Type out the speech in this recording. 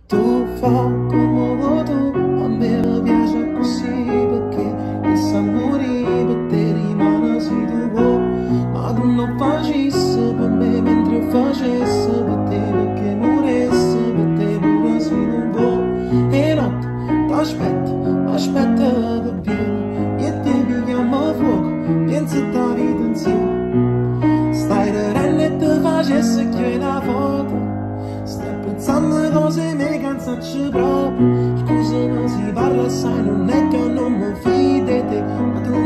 Tu fa come vuoi tu, a me mi piace così perché che sa morire per te rimane se tu vuoi. Ma tu non facessi per me mentre io facessi per te, perché moresse per te pure se non vuoi. E notte t'aspetto, aspetta di più, e ti pigliamo fuoco, penso a ta vita insieme. Stai ridendo e ti facessi chiedere la foto, stai pensando cose mi cansacci proprio. Scusa, non si parla assai, non è che non mi fido di te, ma tu